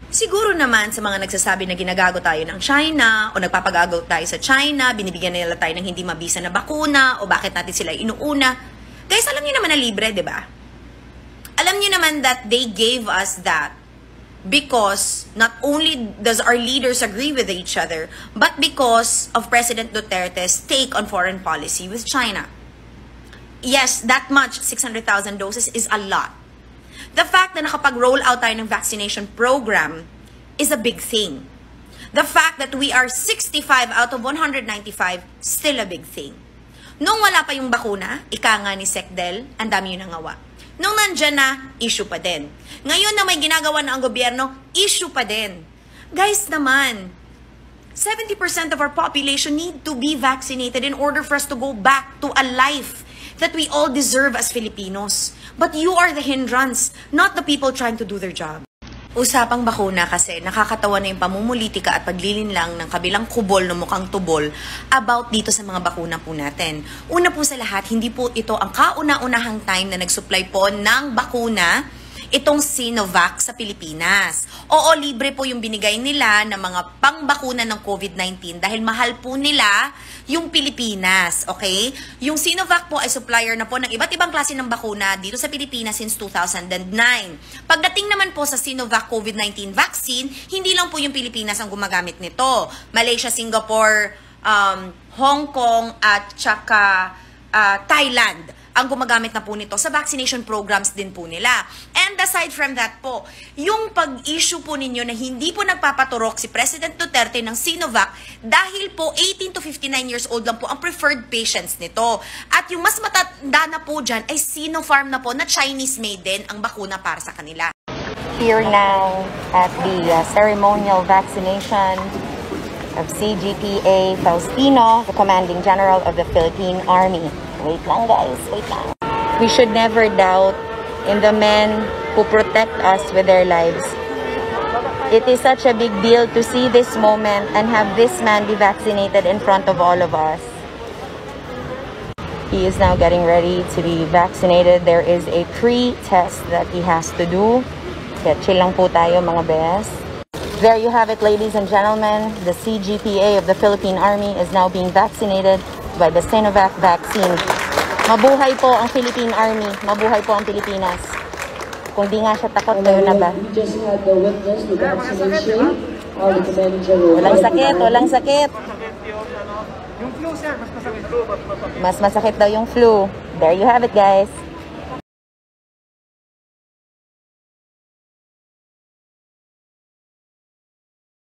Siguro naman sa mga nagsasabi na ginagago tayo ng China o nagpapagago tayo sa China, binibigyan nila tayo ng hindi mabisa na bakuna o bakit natin sila inuuna. Guys, alam niyo naman na libre, di ba? Alam niyo naman that they gave us that because not only does our leaders agree with each other, but because of President Duterte's take on foreign policy with China. Yes, that much, 600,000 doses is a lot. The fact na nakapag-roll out tayo ng vaccination program is a big thing. The fact that we are 65 out of 195, still a big thing. Nung wala pa yung bakuna, ika nga ni Secdel, ang dami yung nangawa. Nung nandyan na, issue pa din. Ngayon na may ginagawa na ang gobyerno, issue pa din. Guys naman, 70% of our population need to be vaccinated in order for us to go back to a life that we all deserve as Filipinos. But you are the hindrance, not the people trying to do their job. Usapang bakuna kasi nakakatawa na yung pamumulitika at paglilin lang ng kabilang kubol na mukhang tubol about dito sa mga bakuna po natin. Una po sa lahat, hindi po ito ang kauna-unahang time na nag-supply po ng bakuna itong Sinovac sa Pilipinas. Oo, libre po yung binigay nila ng mga pangbakuna ng COVID-19 dahil mahal po nila yung Pilipinas, okay? Yung Sinovac po ay supplier na po ng iba't ibang klase ng bakuna dito sa Pilipinas since 2009. Pagdating naman po sa Sinovac COVID-19 vaccine, hindi lang po yung Pilipinas ang gumagamit nito. Malaysia, Singapore, Hongkong at saka Thailand ang gumagamit na po nito sa vaccination programs din po nila. And aside from that po, yung pag-issue po ninyo na hindi po nagpapaturok si President Duterte ng Sinovac dahil po 18 to 59 years old lang po ang preferred patients nito. At yung mas matanda na po dyan ay Sinopharm na po na Chinese made din ang bakuna para sa kanila. Here now at the ceremonial vaccination of CGPA Faustino, the Commanding General of the Philippine Army. Wait lang guys, wait lang. We should never doubt in the men who protect us with their lives. It is such a big deal to see this moment and have this man be vaccinated in front of all of us. He is now getting ready to be vaccinated. There is a pre-test that he has to do. Kaya chill lang po tayo mga bes. There you have it, ladies and gentlemen. The CGPA of the Philippine Army is now being vaccinated by the Sinovac vaccine. Mabuhay po ang Philippine Army. Mabuhay po ang Pilipinas. Kung di nga siya takot, kayo na ba? We just had the witness the vaccination of the Commanding General. Walang sakit, walang sakit. Yung flu, sir, mas masakit. Mas masakit daw yung flu. There you have it, guys.